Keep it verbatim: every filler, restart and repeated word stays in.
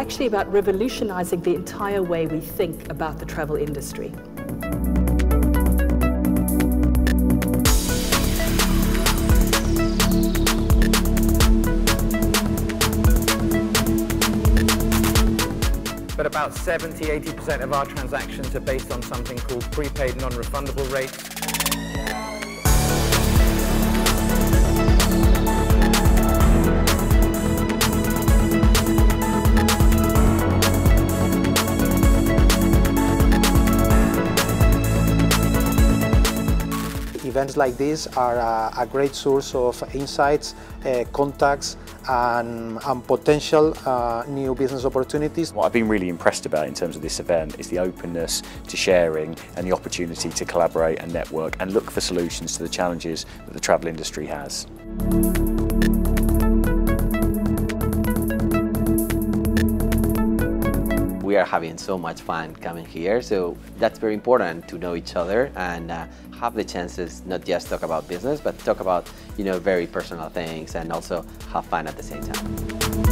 actually about revolutionizing the entire way we think about the travel industry. But about seventy to eighty percent of our transactions are based on something called prepaid non-refundable rates. Events like this are a, a great source of insights, uh, contacts, and, and potential uh, new business opportunities. What I've been really impressed about in terms of this event is the openness to sharing and the opportunity to collaborate and network and look for solutions to the challenges that the travel industry has. We are having so much fun coming here, so that's very important to know each other and uh, have the chances not just talk about business, but talk about, you know, very personal things and also have fun at the same time.